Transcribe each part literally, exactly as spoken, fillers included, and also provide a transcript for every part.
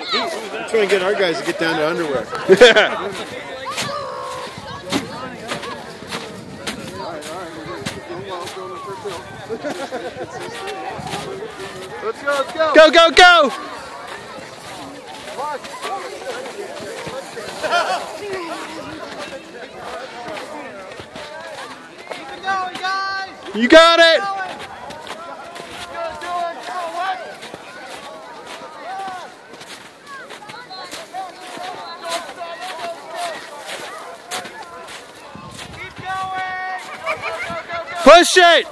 We're trying to get our guys to get down to underwear. Let's go, let's go! Go, go, go! Keep it going, guys! You got it! Push it!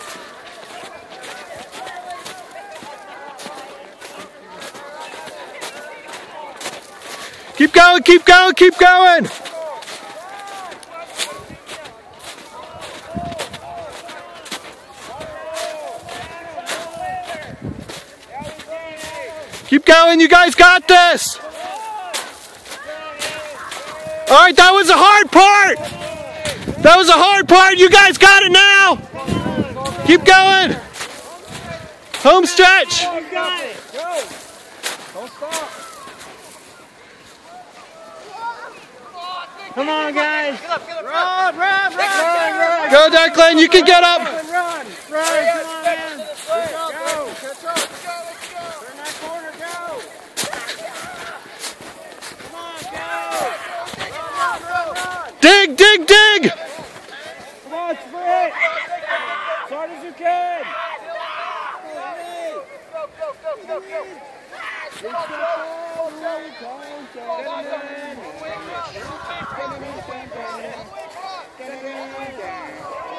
Keep going, keep going, keep going! Keep going, you guys got this! Alright, that was the hard part! That was the hard part, you guys got it now! Keep going! Home stretch! You got it! Go! Don't stop! Come on, guys! Get up, get up, run, run, run, run, run! Go, Declan, you can get up! Run, run, run! Come on, man! Go! Catch up! Let's go, let's go! Turn that corner, go! Come on, go! Run, run, run! Dig, dig, dig! Come on, sprint! As hard as you can! Go, go, go, go, go! Get him in, get him in, get him in.